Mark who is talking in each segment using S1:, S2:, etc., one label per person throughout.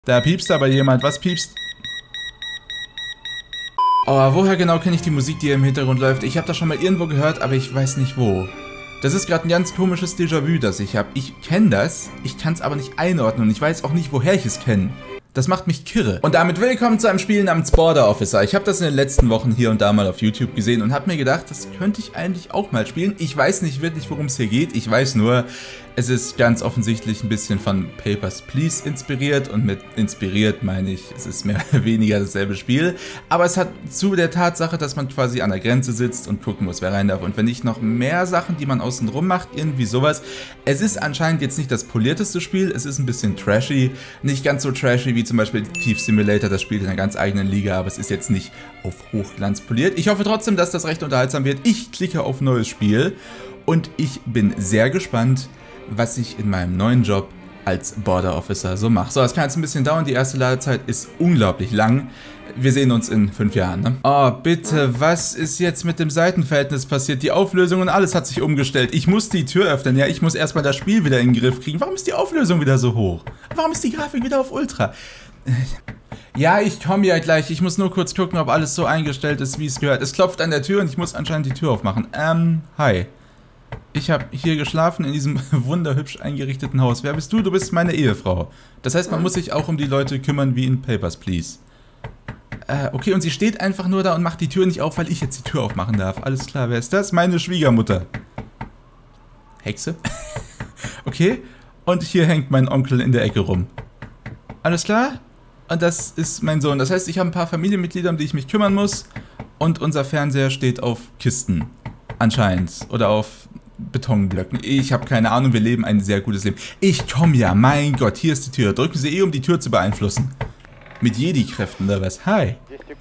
S1: Da piepst aber jemand. Was piepst? Oh, woher genau kenne ich die Musik, die hier im Hintergrund läuft? Ich habe das schon mal irgendwo gehört, aber ich weiß nicht wo. Das ist gerade ein ganz komisches Déjà-vu, das ich habe. Ich kenne das, ich kann es aber nicht einordnen und ich weiß auch nicht, woher ich es kenne. Das macht mich kirre. Und damit willkommen zu einem Spiel namens Border Officer. Ich habe das in den letzten Wochen hier und da mal auf YouTube gesehen und habe mir gedacht, das könnte ich eigentlich auch mal spielen. Ich weiß nicht wirklich, worum es hier geht. Ich weiß nur, es ist ganz offensichtlich ein bisschen von Papers, Please inspiriert. Und mit inspiriert meine ich, es ist mehr oder weniger dasselbe Spiel. Aber es hat zu der Tatsache, dass man quasi an der Grenze sitzt und gucken muss, wer rein darf. Und wenn nicht noch mehr Sachen, die man außenrum macht, irgendwie sowas. Es ist anscheinend jetzt nicht das polierteste Spiel. Es ist ein bisschen trashy. Nicht ganz so trashy wie zum Beispiel Thief Simulator. Das spielt in einer ganz eigenen Liga, aber es ist jetzt nicht auf Hochglanz poliert. Ich hoffe trotzdem, dass das recht unterhaltsam wird. Ich klicke auf neues Spiel und ich bin sehr gespannt, was ich in meinem neuen Job als Border Officer so mache. So, das kann jetzt ein bisschen dauern. Die erste Ladezeit ist unglaublich lang. Wir sehen uns in 5 Jahren, ne? Oh, bitte, was ist jetzt mit dem Seitenverhältnis passiert? Die Auflösung und alles hat sich umgestellt. Ich muss die Tür öffnen, ja, ich muss erstmal das Spiel wieder in den Griff kriegen. Warum ist die Auflösung wieder so hoch? Warum ist die Grafik wieder auf Ultra? Ja, ich komme ja gleich. Ich muss nur kurz gucken, ob alles so eingestellt ist, wie es gehört. Es klopft an der Tür und ich muss anscheinend die Tür aufmachen. Hi. Ich habe hier geschlafen in diesem wunderhübsch eingerichteten Haus. Wer bist du? Du bist meine Ehefrau. Das heißt, man muss sich auch um die Leute kümmern wie in Papers, Please. Okay, und sie steht einfach nur da und macht die Tür nicht auf, weil ich jetzt die Tür aufmachen darf. Alles klar, wer ist das? Meine Schwiegermutter. Hexe? Okay, und hier hängt mein Onkel in der Ecke rum. Alles klar? Und das ist mein Sohn. Das heißt, ich habe ein paar Familienmitglieder, um die ich mich kümmern muss. Und unser Fernseher steht auf Kisten. Anscheinend. Oder auf Betonblöcken. Ich habe keine Ahnung, wir leben ein sehr gutes Leben. Ich komme ja, mein Gott, hier ist die Tür. Drücken Sie um die Tür zu beeinflussen. Mit Jedi-Kräften oder was? Hi.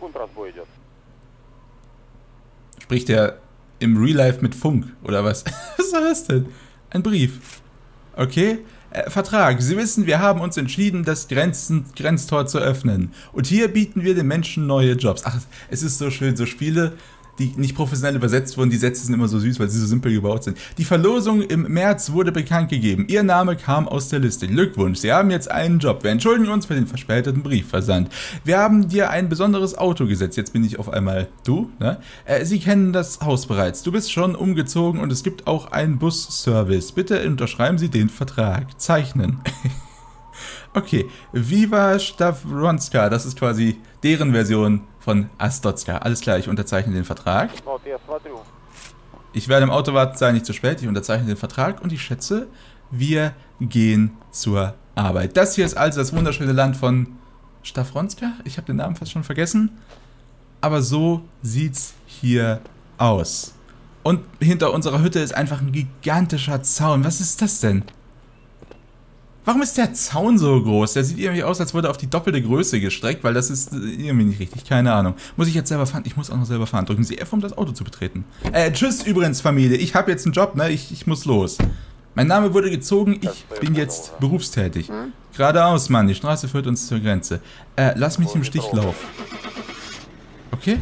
S1: Spricht er im Real Life mit Funk oder was? Was soll das denn? Ein Brief. Okay. Vertrag. Sie wissen, wir haben uns entschieden, das Grenztor zu öffnen. Und hier bieten wir den Menschen neue Jobs. Ach, es ist so schön, so Spiele, die nicht professionell übersetzt wurden, die Sätze sind immer so süß, weil sie so simpel gebaut sind. Die Verlosung im März wurde bekannt gegeben. Ihr Name kam aus der Liste. Glückwunsch, Sie haben jetzt einen Job. Wir entschuldigen uns für den verspäteten Briefversand. Wir haben dir ein besonderes Auto gesetzt. Jetzt bin ich auf einmal du, ne? Sie kennen das Haus bereits. Du bist schon umgezogen und es gibt auch einen Busservice. Bitte unterschreiben Sie den Vertrag. Zeichnen. Okay, Viva Stavronska, das ist quasi deren Version von Astotska. Alles klar, ich unterzeichne den Vertrag. Ich werde im Auto warten, sei nicht zu spät. Ich unterzeichne den Vertrag und ich schätze, wir gehen zur Arbeit. Das hier ist also das wunderschöne Land von Stavronska. Ich habe den Namen fast schon vergessen. Aber so sieht's hier aus. Und hinter unserer Hütte ist einfach ein gigantischer Zaun. Was ist das denn? Warum ist der Zaun so groß? Der sieht irgendwie aus, als würde er auf die doppelte Größe gestreckt, weil das ist irgendwie nicht richtig. Keine Ahnung. Muss ich jetzt selber fahren? Ich muss auch noch selber fahren. Drücken Sie F, um das Auto zu betreten. Tschüss übrigens, Familie. Ich habe jetzt einen Job, ne? Ich muss los. Mein Name wurde gezogen. Ich bin jetzt berufstätig. Geradeaus, Mann. Die Straße führt uns zur Grenze. Lass mich im Stich laufen. Okay.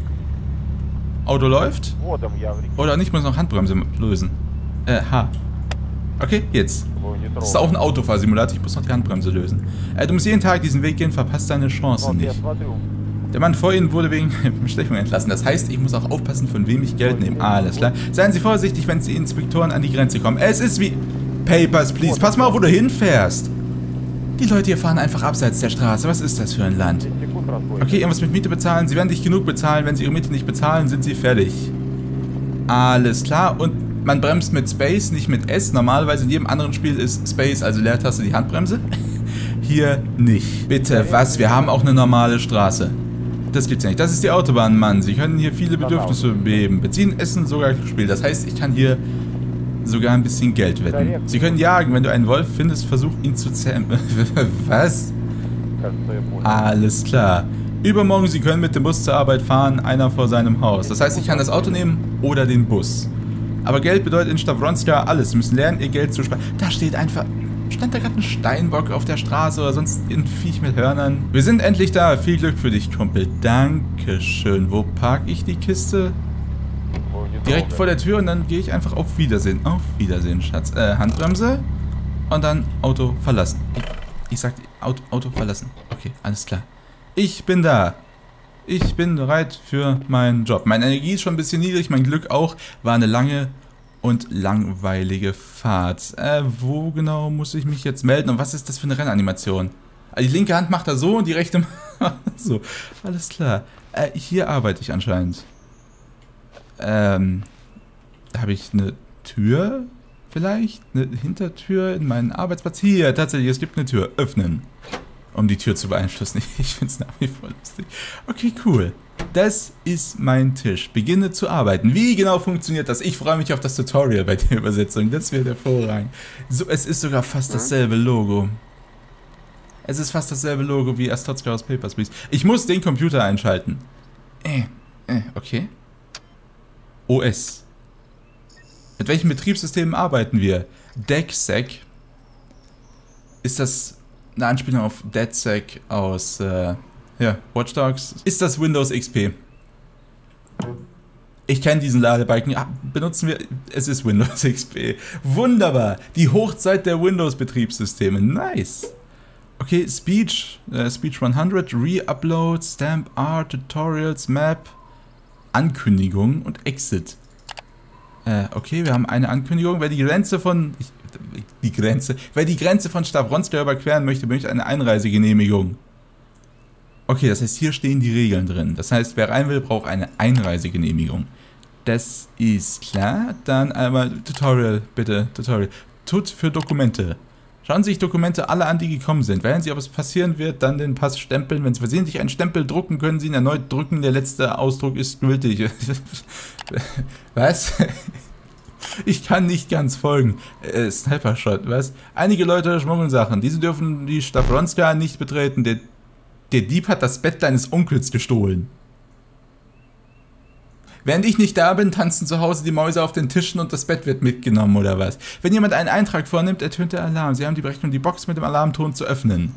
S1: Auto läuft. Oder nicht, muss noch Handbremse lösen. H. Okay, jetzt. Das ist auch ein Autofahrsimulator, ich muss noch die Handbremse lösen. Du musst jeden Tag diesen Weg gehen, verpasst deine Chance nicht. Der Mann vor Ihnen wurde wegen Bestechung entlassen. Das heißt, ich muss auch aufpassen, von wem ich Geld nehme. Alles klar. Seien Sie vorsichtig, wenn die Inspektoren an die Grenze kommen. Es ist wie Papers, Please. Pass mal auf, wo du hinfährst. Die Leute hier fahren einfach abseits der Straße. Was ist das für ein Land? Okay, irgendwas mit Miete bezahlen. Sie werden nicht genug bezahlen. Wenn Sie Ihre Miete nicht bezahlen, sind Sie fertig. Alles klar. Und man bremst mit Space, nicht mit S. Normalerweise in jedem anderen Spiel ist Space, also Leertaste, die Handbremse. Hier nicht. Bitte, was? Wir haben auch eine normale Straße. Das gibt's ja nicht. Das ist die Autobahn, Mann. Sie können hier viele Bedürfnisse beheben. Beziehen, essen, sogar Spiel. Das heißt, ich kann hier sogar ein bisschen Geld wetten. Sie können jagen. Wenn du einen Wolf findest, versuch ihn zu zähmen. Was? Alles klar. Übermorgen, Sie können mit dem Bus zur Arbeit fahren, einer vor seinem Haus. Das heißt, ich kann das Auto nehmen oder den Bus. Aber Geld bedeutet in Stavronska alles. Sie müssen lernen, ihr Geld zu sparen. Da steht einfach... Stand da gerade ein Steinbock auf der Straße oder sonst ein Viech mit Hörnern? Wir sind endlich da. Viel Glück für dich, Kumpel. Dankeschön. Wo parke ich die Kiste? Direkt vor der Tür und dann gehe ich einfach auf Wiedersehen. Auf Wiedersehen, Schatz. Handbremse und dann Auto verlassen. Ich sag dir... Auto verlassen. Okay, alles klar. Ich bin da. Ich bin bereit für meinen Job. Meine Energie ist schon ein bisschen niedrig, mein Glück auch. War eine lange und langweilige Fahrt. Wo genau muss ich mich jetzt melden? Und was ist das für eine Rennanimation? Die linke Hand macht er so und die rechte so. Alles klar. Hier arbeite ich anscheinend. Habe ich eine Tür? Vielleicht? Eine Hintertür in meinen Arbeitsplatz? Hier, tatsächlich, es gibt eine Tür. Öffnen. Um die Tür zu beeinflussen. Ich finde es nach wie vor lustig. Okay, cool. Das ist mein Tisch. Beginne zu arbeiten. Wie genau funktioniert das? Ich freue mich auf das Tutorial bei der Übersetzung. Das wird hervorragend. So, es ist sogar fast dasselbe Logo. Es ist fast dasselbe Logo wie Astotska aus Papers, Please. Ich muss den Computer einschalten. Okay. OS. Mit welchen Betriebssystemen arbeiten wir? DECSEC. Ist das eine Anspielung auf DedSec aus Watch Dogs? Ist das Windows XP? Ich kenne diesen Ladebalken. Benutzen wir... Es ist Windows XP. Wunderbar. Die Hochzeit der Windows-Betriebssysteme. Nice. Okay, Speech 100, Re-Upload, Stamp, Art, Tutorials, Map, Ankündigung und Exit. Okay, wir haben eine Ankündigung. Wer die Grenze von... Wer die Grenze von Stavronska überqueren möchte, benötigt eine Einreisegenehmigung. Okay, das heißt, hier stehen die Regeln drin. Das heißt, wer rein will, braucht eine Einreisegenehmigung. Das ist klar. Dann einmal Tutorial, bitte. Tutorial. Tut für Dokumente. Schauen Sie sich Dokumente alle an, die gekommen sind. Wählen Sie, ob es passieren wird, dann den Pass stempeln. Wenn Sie versehentlich einen Stempel drucken, können Sie ihn erneut drücken. Der letzte Ausdruck ist gültig. Was? Ich kann nicht ganz folgen. Sniper-Shot, was? Einige Leute schmuggeln Sachen. Diese dürfen die Stavronska nicht betreten. Der Dieb hat das Bett deines Onkels gestohlen. Während ich nicht da bin, tanzen zu Hause die Mäuse auf den Tischen und das Bett wird mitgenommen, oder was? Wenn jemand einen Eintrag vornimmt, ertönt der Alarm. Sie haben die Berechnung, die Box mit dem Alarmton zu öffnen.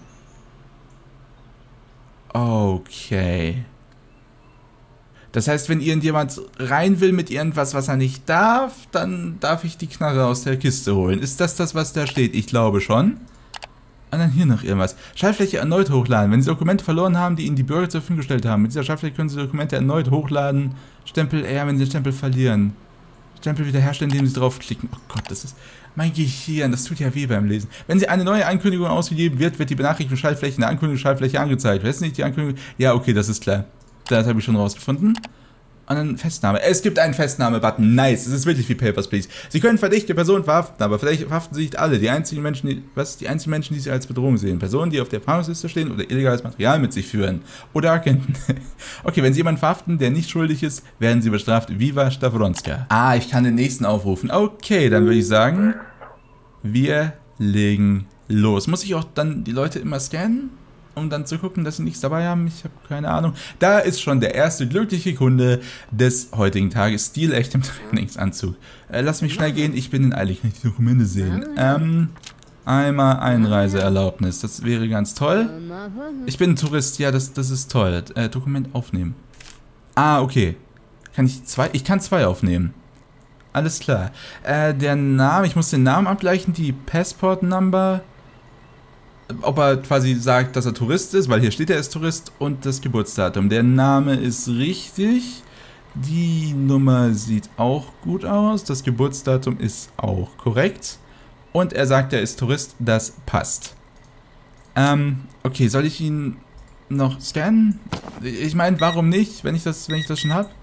S1: Okay. Das heißt, wenn irgendjemand rein will mit irgendwas, was er nicht darf, dann darf ich die Knarre aus der Kiste holen. Ist das, was da steht? Ich glaube schon. Und dann hier noch irgendwas. Schaltfläche erneut hochladen. Wenn Sie Dokumente verloren haben, die Ihnen die Bürger zur Verfügung gestellt haben. Mit dieser Schaltfläche können Sie Dokumente erneut hochladen. Stempel R, wenn Sie den Stempel verlieren. Stempel wiederherstellen, indem Sie draufklicken. Oh Gott, das ist... Mein Gehirn, das tut ja weh beim Lesen. Wenn Sie eine neue Ankündigung ausgegeben wird, wird die Benachrichtigung Schaltfläche in der Ankündigungsschaltfläche angezeigt. Weiß nicht die Ankündigung? Ja, okay, das ist klar. Das habe ich schon rausgefunden. Und dann Festnahme. Es gibt einen Festnahme-Button. Nice. Es ist wirklich wie Papers, Please. Sie können verdächtige Personen verhaften, aber vielleicht verhaften Sie nicht alle. Die einzigen Menschen, die Sie als Bedrohung sehen. Personen, die auf der Fahndungsliste stehen oder illegales Material mit sich führen. Oder Agenten. Okay, wenn Sie jemanden verhaften, der nicht schuldig ist, werden Sie bestraft. Viva Stavronska. Ah, ich kann den nächsten aufrufen. Okay, dann würde ich sagen, wir legen los. Muss ich auch dann die Leute immer scannen? Um dann zu gucken, dass sie nichts dabei haben. Ich habe keine Ahnung. Da ist schon der erste glückliche Kunde des heutigen Tages. Stilecht im Trainingsanzug. Lass mich schnell gehen. Ich bin in Eile. Ich kann die Dokumente sehen. Einmal Einreiseerlaubnis. Das wäre ganz toll. Ich bin ein Tourist. Ja, das ist toll. Dokument aufnehmen. Ah, okay. Kann ich zwei? Ich kann zwei aufnehmen. Alles klar. Der Name. Ich muss den Namen abgleichen. Die Passport Number. Ob er quasi sagt, dass er Tourist ist, weil hier steht, er ist Tourist, und das Geburtsdatum. Der Name ist richtig, die Nummer sieht auch gut aus, das Geburtsdatum ist auch korrekt und er sagt, er ist Tourist, das passt. Okay, soll ich ihn noch scannen? Ich meine, warum nicht, wenn ich das schon habe?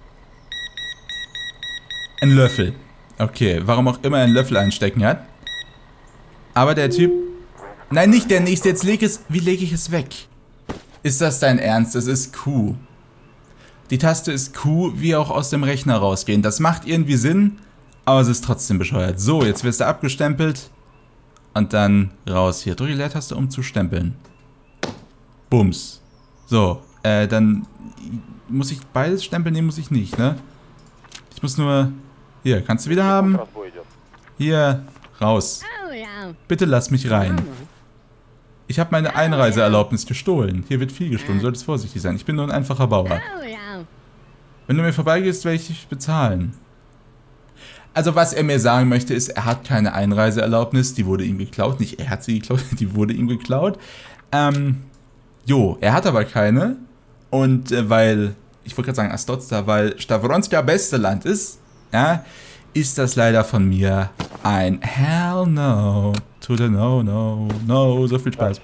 S1: Ein Löffel. Okay, warum auch immer er einen Löffel einstecken hat. Aber der Typ... Nein, nicht der nächste. Jetzt wie lege ich es weg? Ist das dein Ernst? Das ist Q. Die Taste ist Q, wie auch aus dem Rechner rausgehen. Das macht irgendwie Sinn, aber es ist trotzdem bescheuert. So, jetzt wirst du abgestempelt. Und dann raus hier. Drücke die Leertaste, um zu stempeln. Bums. So, dann muss ich beides stempeln? Nee, muss ich nicht, ne? Ich muss nur... Hier, kannst du wieder haben? Hier, raus. Bitte lass mich rein. Ich habe meine Einreiseerlaubnis gestohlen. Hier wird viel gestohlen, du solltest vorsichtig sein. Ich bin nur ein einfacher Bauer. Wenn du mir vorbeigehst, werde ich dich bezahlen. Also was er mir sagen möchte ist, er hat keine Einreiseerlaubnis, die wurde ihm geklaut. Nicht er hat sie geklaut, die wurde ihm geklaut. Jo, er hat aber keine. Und weil, ich wollte gerade sagen Astotsta, weil Stavronska beste Land ist, ja, ist das leider von mir ein Hell no to the no, no, no. So viel Spaß.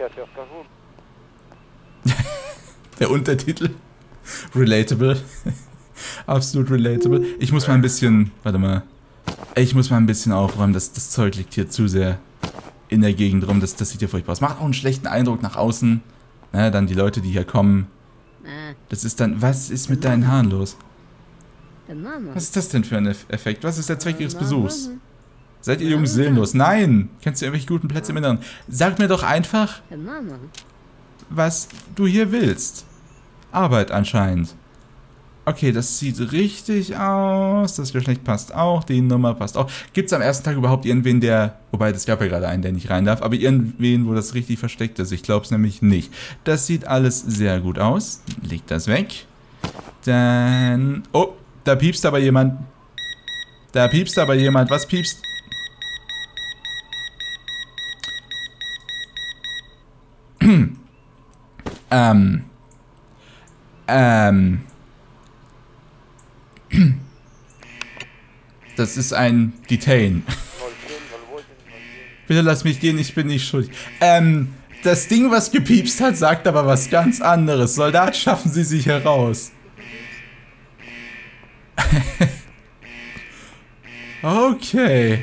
S1: Der Untertitel. Relatable. Absolut relatable. Ich muss mal ein bisschen, warte mal. Ich muss mal ein bisschen aufräumen. Das Zeug liegt hier zu sehr in der Gegend rum. Das sieht ja furchtbar aus. Macht auch einen schlechten Eindruck nach außen. Na, dann die Leute, die hier kommen. Das ist dann, was ist mit deinen Haaren los? Was ist das denn für ein Effekt? Was ist der Zweck Ihres Besuchs? Seid ihr Jungs seelenlos? Nein! Kennst du irgendwelche guten Plätze im Inneren? Sag mir doch einfach, was du hier willst. Arbeit anscheinend. Okay, das sieht richtig aus. Das Geschlecht passt auch. Die Nummer passt auch. Gibt es am ersten Tag überhaupt irgendwen, der... Wobei, das gab ja gerade einen, der nicht rein darf. Aber irgendwen, wo das richtig versteckt ist. Ich glaube es nämlich nicht. Das sieht alles sehr gut aus. Leg das weg. Dann... Oh, da piepst aber jemand. Da piepst aber jemand. Was piepst? Das ist ein Detain. Bitte lass mich gehen, ich bin nicht schuldig. Das Ding, was gepiepst hat, sagt aber was ganz anderes. Soldat, schaffen Sie sich heraus. Okay.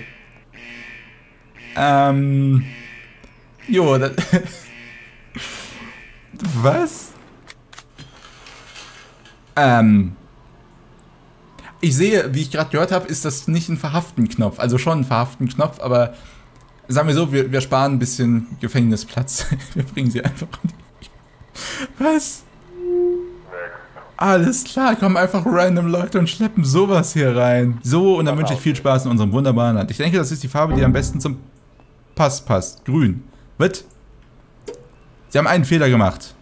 S1: Jo, das... Was? Ich sehe, wie ich gerade gehört habe, ist das nicht ein Verhaften-Knopf. Also schon ein Verhaften-Knopf, aber sagen wir so, wir sparen ein bisschen Gefängnisplatz. Wir bringen sie einfach um die... Was? Alles klar, kommen einfach random Leute und schleppen sowas hier rein. So, und dann wünsche ich viel Spaß in unserem wunderbaren Land. Ich denke, das ist die Farbe, die am besten zum Pass passt. Grün. Was? Sie haben einen Fehler gemacht.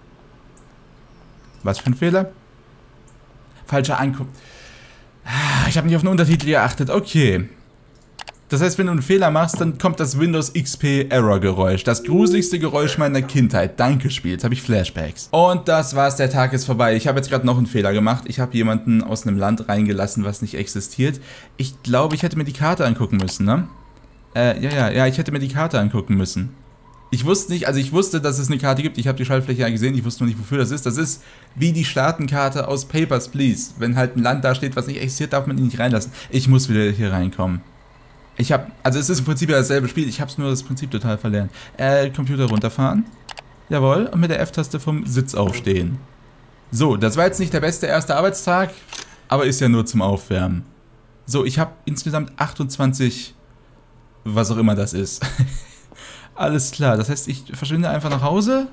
S1: Was für ein Fehler? Falscher Ankunft. Ich habe nicht auf den Untertitel geachtet. Okay. Das heißt, wenn du einen Fehler machst, dann kommt das Windows XP Error Geräusch. Das gruseligste Geräusch meiner Kindheit. Danke, Spiel. Jetzt habe ich Flashbacks. Und das war's, der Tag ist vorbei. Ich habe jetzt gerade noch einen Fehler gemacht. Ich habe jemanden aus einem Land reingelassen, was nicht existiert. Ich glaube, ich hätte mir die Karte angucken müssen, ne? Ja, ich hätte mir die Karte angucken müssen. Ich wusste nicht, also ich wusste, dass es eine Karte gibt. Ich habe die Schaltfläche ja gesehen. Ich wusste nur nicht, wofür das ist. Das ist wie die Staatenkarte aus Papers, Please. Wenn halt ein Land da steht, was nicht existiert, darf man ihn nicht reinlassen. Ich muss wieder hier reinkommen. Also es ist im Prinzip ja dasselbe Spiel. Ich habe es nur das Prinzip total verlernt. Computer runterfahren. Jawohl. Und mit der F-Taste vom Sitz aufstehen. So, das war jetzt nicht der beste erste Arbeitstag, aber ist ja nur zum Aufwärmen. So, ich habe insgesamt 28, was auch immer das ist. Alles klar, das heißt, ich verschwinde einfach nach Hause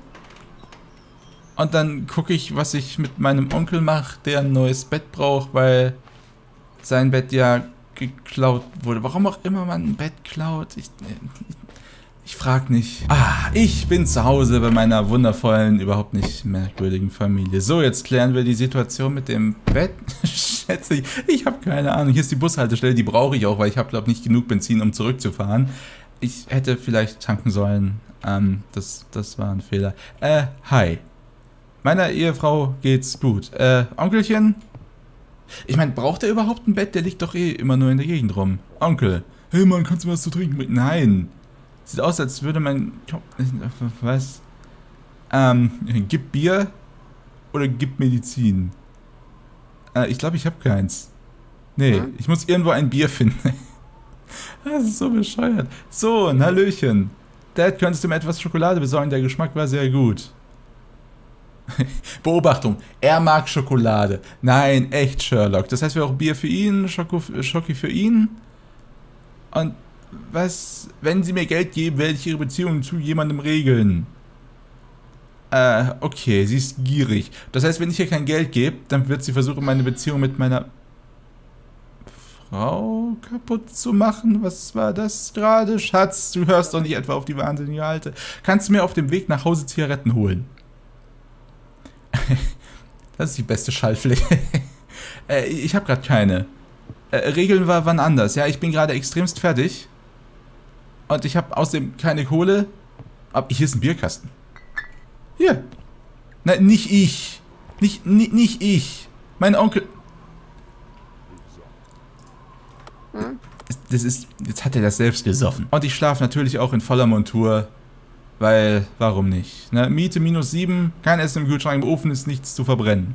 S1: und dann gucke ich, was ich mit meinem Onkel mache, der ein neues Bett braucht, weil sein Bett ja geklaut wurde. Warum auch immer man ein Bett klaut, ich frage nicht. Ich bin zu Hause bei meiner wundervollen, überhaupt nicht merkwürdigen Familie. So, jetzt klären wir die Situation mit dem Bett. Schätze ich habe keine Ahnung. Hier ist die Bushaltestelle, die brauche ich auch, weil ich habe, glaube ich, nicht genug Benzin, um zurückzufahren. Ich hätte vielleicht tanken sollen. Das war ein Fehler. Hi. Meiner Ehefrau geht's gut. Onkelchen? Ich meine, braucht er überhaupt ein Bett? Der liegt doch eh immer nur in der Gegend rum. Onkel. Hey Mann, kannst du was zu trinken bringen? Nein. Sieht aus, als würde mein... Was? Gib Bier oder gib Medizin? Ich glaube, ich habe keins. Nee, ich muss irgendwo ein Bier finden. Das ist so bescheuert. So, ein Hallöchen. Dad, könntest du mir etwas Schokolade besorgen? Der Geschmack war sehr gut. Beobachtung. Er mag Schokolade. Nein, echt Sherlock. Das heißt, wir auch Bier für ihn, Schoki für ihn. Und was, wenn Sie mir Geld geben, werde ich Ihre Beziehung zu jemandem regeln. Okay, sie ist gierig. Das heißt, wenn ich ihr kein Geld gebe, dann wird sie versuchen, meine Beziehung mit meiner Frau kaputt zu machen. Was war das gerade? Schatz, du hörst doch nicht etwa auf die wahnsinnige Alte. Kannst du mir auf dem Weg nach Hause Zigaretten holen? Das ist die beste Schaltfläche. Ich habe gerade keine. Regeln war wann anders. Ja, ich bin gerade extremst fertig. Und ich habe außerdem keine Kohle. Aber hier ist ein Bierkasten. Hier. Nein, nicht ich. Nicht ich. Mein Onkel. Das ist... Jetzt hat er das selbst gesoffen. Und ich schlafe natürlich auch in voller Montur. Weil, warum nicht? Ne? Miete -7, kein Essen im Kühlschrank, im Ofen ist nichts zu verbrennen.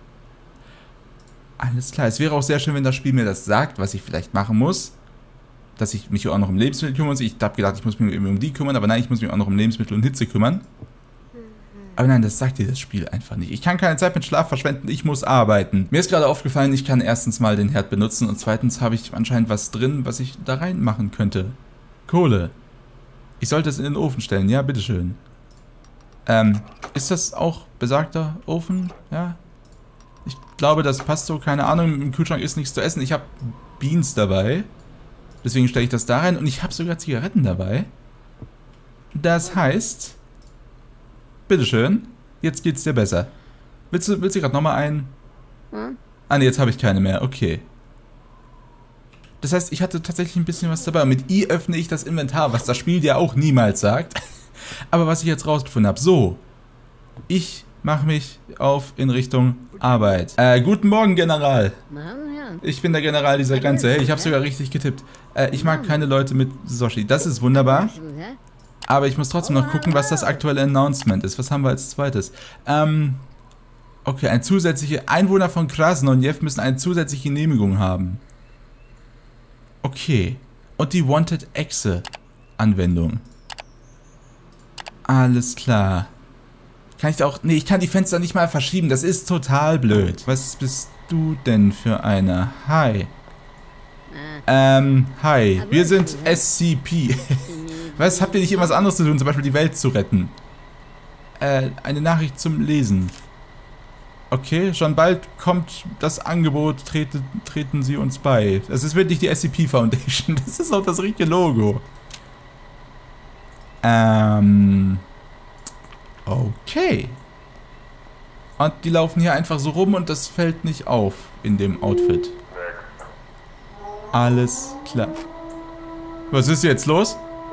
S1: Alles klar. Es wäre auch sehr schön, wenn das Spiel mir das sagt, was ich vielleicht machen muss. Dass ich mich auch noch um Lebensmittel kümmern muss. Ich habe gedacht, ich muss mich um die kümmern, aber nein, ich muss mich auch noch um Lebensmittel und Hitze kümmern. Aber nein, das sagt dir das Spiel einfach nicht. Ich kann keine Zeit mit Schlaf verschwenden, ich muss arbeiten. Mir ist gerade aufgefallen, ich kann erstens mal den Herd benutzen und zweitens habe ich anscheinend was drin, was ich da reinmachen könnte. Kohle. Ich sollte es in den Ofen stellen, ja, bitteschön. Ist das auch besagter Ofen? Ja. Ich glaube, das passt so, keine Ahnung, im Kühlschrank ist nichts zu essen. Ich habe Beans dabei. Deswegen stelle ich das da rein und ich habe sogar Zigaretten dabei. Das heißt... Bitteschön, jetzt geht's dir besser. Willst du gerade nochmal einen? Ah ne, jetzt habe ich keine mehr, okay. Das heißt, ich hatte tatsächlich ein bisschen was dabei. Und mit I öffne ich das Inventar, was das Spiel dir auch niemals sagt. Aber was ich jetzt rausgefunden habe. So, ich mache mich auf in Richtung Arbeit. Guten Morgen, General. Ich bin der General dieser Grenze. Hey, ich habe sogar richtig getippt. Ich mag keine Leute mit Soshi. Das ist wunderbar. Aber ich muss trotzdem noch gucken, was das aktuelle Announcement ist. Was haben wir als zweites? Okay, ein zusätzliche Einwohner von Krasnojew müssen eine zusätzliche Genehmigung haben. Okay. Und die Wanted Exe Anwendung. Alles klar. Kann ich da auch... Nee, ich kann die Fenster nicht mal verschieben. Das ist total blöd. Was bist du denn für einer? Hi. Hi. Wir sind SCP. Was, habt ihr nicht irgendwas anderes zu tun, zum Beispiel die Welt zu retten? Eine Nachricht zum Lesen. Okay, schon bald kommt das Angebot, treten Sie uns bei. Das ist wirklich die SCP Foundation, das ist auch das richtige Logo. Okay. Und die laufen hier einfach so rum und das fällt nicht auf in dem Outfit. Alles klar. Was ist jetzt los?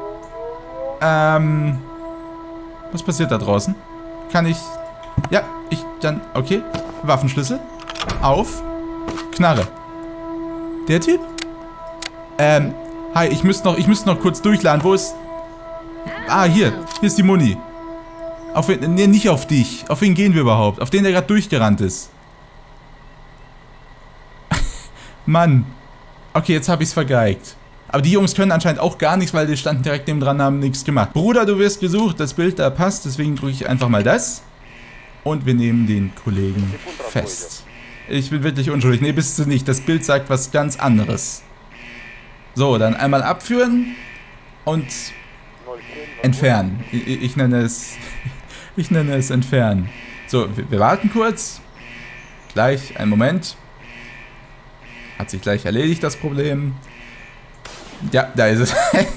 S1: Was passiert da draußen? Kann ich... Ja, dann... Okay. Waffenschlüssel. Auf. Knarre. Der Typ? Hi, ich müsste noch kurz durchladen. Wo ist... Ah, hier. Hier ist die Muni. Auf wen... Nee, nicht auf dich. Auf wen gehen wir überhaupt? Auf den, der gerade durchgerannt ist. Mann. Okay, jetzt habe ich es vergeigt. Aber die Jungs können anscheinend auch gar nichts, weil die standen direkt neben dran, haben nichts gemacht. Bruder, du wirst gesucht, das Bild da passt, deswegen drücke ich einfach mal das. Und wir nehmen den Kollegen fest. Ich bin wirklich unschuldig. Nee, bist du nicht. Das Bild sagt was ganz anderes. So, dann einmal abführen und entfernen. Ich nenne es entfernen. So, wir warten kurz. Gleich, einen Moment. Hat sich gleich erledigt, das Problem. Ja, da ist es.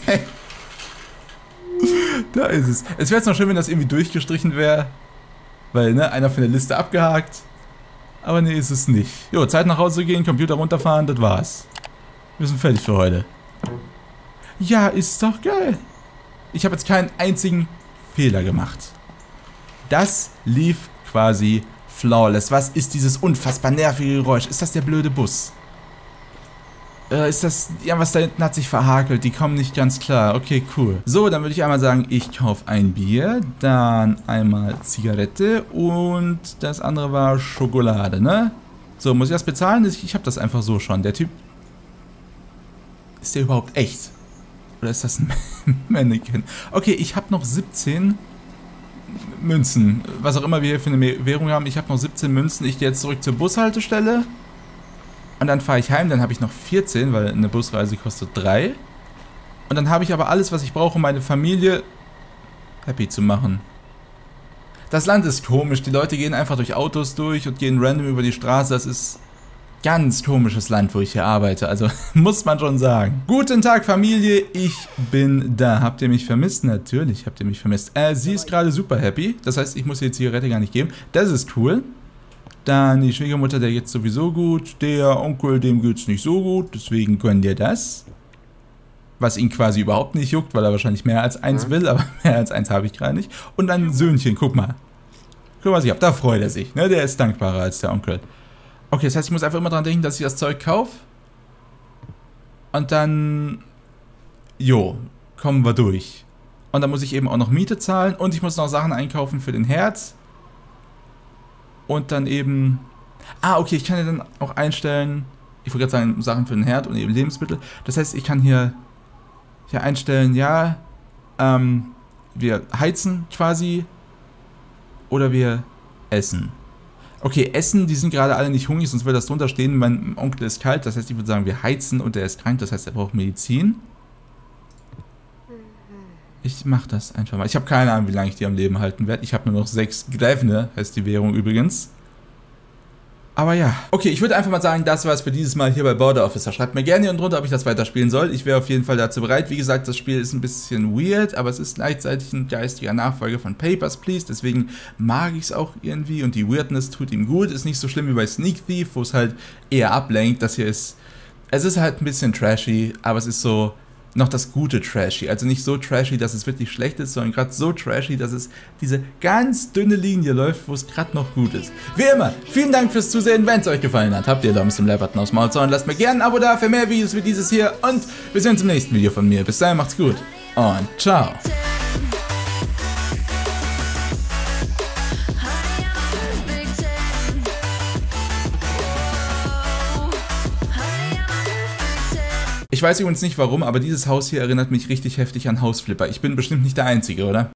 S1: Da ist es. Es wäre jetzt noch schön, wenn das irgendwie durchgestrichen wäre. Weil, ne, einer von der Liste abgehakt. Aber nee, ist es nicht. Jo, Zeit nach Hause gehen, Computer runterfahren, das war's. Wir sind fertig für heute. Ja, ist doch geil. Ich habe jetzt keinen einzigen Fehler gemacht. Das lief quasi flawless. Was ist dieses unfassbar nervige Geräusch? Ist das der blöde Bus? Ist das... Ja, was da hinten hat sich verhakelt. Die kommen nicht ganz klar. Okay, cool. So, dann würde ich einmal sagen, ich kaufe ein Bier. Dann einmal Zigarette. Und das andere war Schokolade, ne? So, muss ich das bezahlen? Ich habe das einfach so schon. Der Typ... Ist der überhaupt echt? Oder ist das ein Mannequin? Okay, ich habe noch 17 Münzen. Was auch immer wir hier für eine Währung haben. Ich habe noch 17 Münzen. Ich gehe jetzt zurück zur Bushaltestelle. Und dann fahre ich heim, dann habe ich noch 14, weil eine Busreise kostet 3. Und dann habe ich aber alles, was ich brauche, um meine Familie happy zu machen. Das Land ist komisch, die Leute gehen einfach durch Autos durch und gehen random über die Straße. Das ist ganz komisches Land, wo ich hier arbeite, also muss man schon sagen. Guten Tag, Familie, ich bin da. Habt ihr mich vermisst? Natürlich habt ihr mich vermisst. Sie ist gerade super happy, das heißt, ich muss ihr die Zigarette gar nicht geben. Das ist cool. Dann die Schwiegermutter, der geht's sowieso gut. Der Onkel, dem geht's nicht so gut. Deswegen gönnt ihr das. Was ihn quasi überhaupt nicht juckt, weil er wahrscheinlich mehr als eins will. Aber mehr als eins habe ich gerade nicht. Und ein Söhnchen, guck mal. Guck mal, da freut er sich, ne? Der ist dankbarer als der Onkel. Okay, das heißt, ich muss einfach immer dran denken, dass ich das Zeug kaufe. Und dann... Jo, kommen wir durch. Und dann muss ich eben auch noch Miete zahlen und ich muss noch Sachen einkaufen für den Herd. Und dann eben... Ah, okay, ich kann ja dann auch einstellen... Ich wollte gerade sagen, Sachen für den Herd und eben Lebensmittel. Das heißt, ich kann hier einstellen, ja, wir heizen quasi oder wir essen. Okay, essen, die sind gerade alle nicht hungrig, sonst würde das drunter stehen, mein Onkel ist kalt. Das heißt, ich würde sagen, wir heizen und er ist krank, das heißt, er braucht Medizin. Ich mache das einfach mal. Ich habe keine Ahnung, wie lange ich die am Leben halten werde. Ich habe nur noch 6 Grevne, heißt die Währung übrigens. Aber ja. Okay, ich würde einfach mal sagen, das war es für dieses Mal hier bei Border Officer. Schreibt mir gerne hier unten drunter, ob ich das weiterspielen soll. Ich wäre auf jeden Fall dazu bereit. Wie gesagt, das Spiel ist ein bisschen weird, aber es ist gleichzeitig ein geistiger Nachfolger von Papers, Please. Deswegen mag ich es auch irgendwie und die Weirdness tut ihm gut. Ist nicht so schlimm wie bei Sneak Thief, wo es halt eher ablenkt. Das hier ist... Es ist halt ein bisschen trashy, aber es ist so... noch das gute Trashy, also nicht so trashy, dass es wirklich schlecht ist, sondern gerade so trashy, dass es diese ganz dünne Linie läuft, wo es gerade noch gut ist. Wie immer, vielen Dank fürs Zusehen, wenn es euch gefallen hat, habt ihr Daumen zum Like-Button aufs Maul und lasst mir gerne ein Abo da für mehr Videos wie dieses hier und wir sehen uns im nächsten Video von mir. Bis dahin, macht's gut und ciao. Ich weiß übrigens nicht warum, aber dieses Haus hier erinnert mich richtig heftig an Hausflipper. Ich bin bestimmt nicht der Einzige, oder?